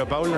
de Paula?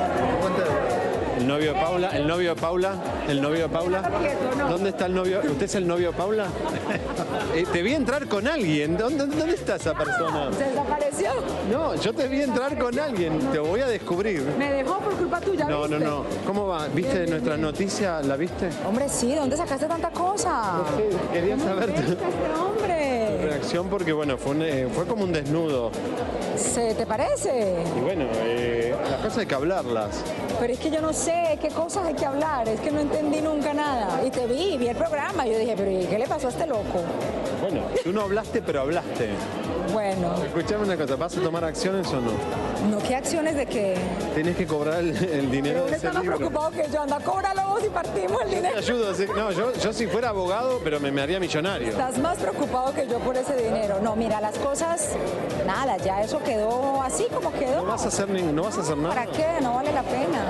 ¿El novio de Paula? ¿El novio de Paula? ¿El novio de Paula? ¿Dónde está el novio? ¿Usted es el novio de Paula? Te vi entrar con alguien. ¿Dónde está esa persona? ¿Se desapareció? No, yo te vi entrar con alguien. Te voy a descubrir. Me dejó por culpa tuya, No, ¿viste? no. ¿Cómo va? ¿Viste nuestra noticia? ¿La viste? Hombre, sí, ¿dónde sacaste tanta cosa? No sé, quería saber tu Este hombre. reacción porque, bueno, fue como un desnudo. ¿Te parece? Y bueno, las cosas hay que hablarlas. Pero es que yo no sé qué cosas hay que hablar, es que no entendí nunca nada. Y te vi el programa, yo dije, pero ¿y qué le pasó a este loco? Bueno, tú no hablaste, pero hablaste. Bueno, Escuchame una cosa, ¿vas a tomar acciones o no? ¿no qué acciones de qué? Tienes que cobrar el dinero Pero de uno ese está más libro. preocupado que yo, anda, cóbralo vos y partimos el Te dinero. ayudo, sí. No, yo si fuera abogado, pero me haría millonario. Estás más preocupado que yo por ese dinero. No, mira, las cosas, nada, ya eso quedó así como quedó. No vas a hacer nada. ¿Para qué? No vale la pena.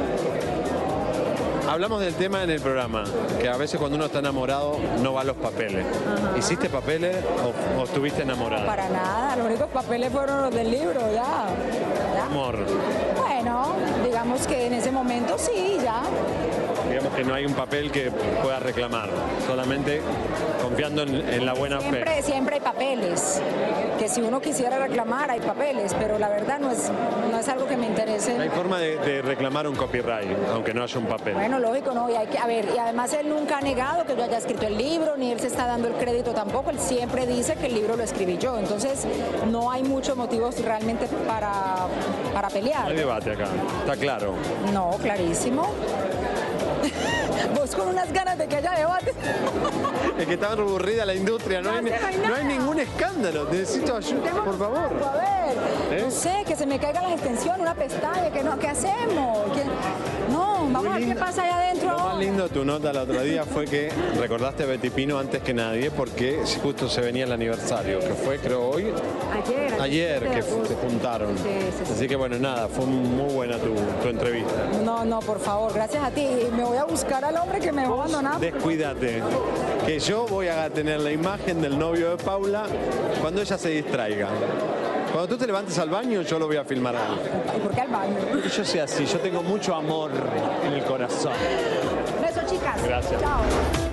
Hablamos del tema en el programa, que a veces cuando uno está enamorado no va a los papeles. ¿Hiciste papeles o estuviste enamorada? Para nada, los únicos papeles fueron los del libro, ya. Amor. Bueno, digamos que en ese momento sí, ya. Digamos que no hay un papel que pueda reclamar, solamente confiando en la buena fe. Siempre hay papeles, que si uno quisiera reclamar hay papeles, pero la verdad no es algo que me interese. No hay forma de reclamar un copyright, aunque no haya un papel. Bueno, lógico, no, y hay que, a ver, y además él nunca ha negado que yo haya escrito el libro, ni él se está dando el crédito tampoco, él siempre dice que el libro lo escribí yo, entonces no hay muchos motivos realmente para pelear. No hay debate acá, está claro. No, clarísimo. Vos con unas ganas de que haya debate. Es que está aburrida la industria, no hay ningún escándalo. Necesito ayuda, por favor. A ver, no sé, que se me caigan las extensiones, una pestaña, que no, ¿qué hacemos? No, vamos a ver qué pasa allá adentro. Lo más lindo de tu nota el otro día fue que recordaste a Betty Pino antes que nadie porque justo se venía el aniversario, que fue creo hoy. Ayer que se juntaron. Sí. Así que bueno, nada, fue muy buena tu entrevista. No, por favor, gracias a ti. Me voy a buscar al hombre que me dejó abandonado. Descuídate, que yo voy a tener la imagen del novio de Paula cuando ella se distraiga. Cuando tú te levantes al baño, yo lo voy a filmar a él. ¿Y por qué al baño? Porque yo soy así, yo tengo mucho amor en el corazón. Besos, chicas. Gracias. Chao.